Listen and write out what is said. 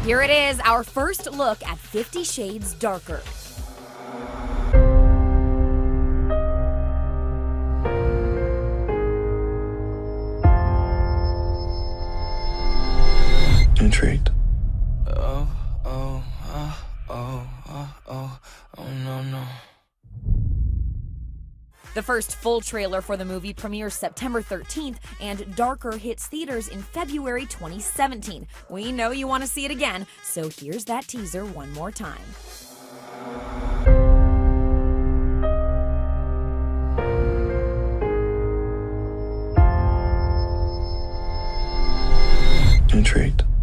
Here it is, our first look at 50 Shades Darker. Intrigued. No. The first full trailer for the movie premieres September 13th, and Darker hits theaters in February 2017. We know you want to see it again, so here's that teaser one more time. Intrigued.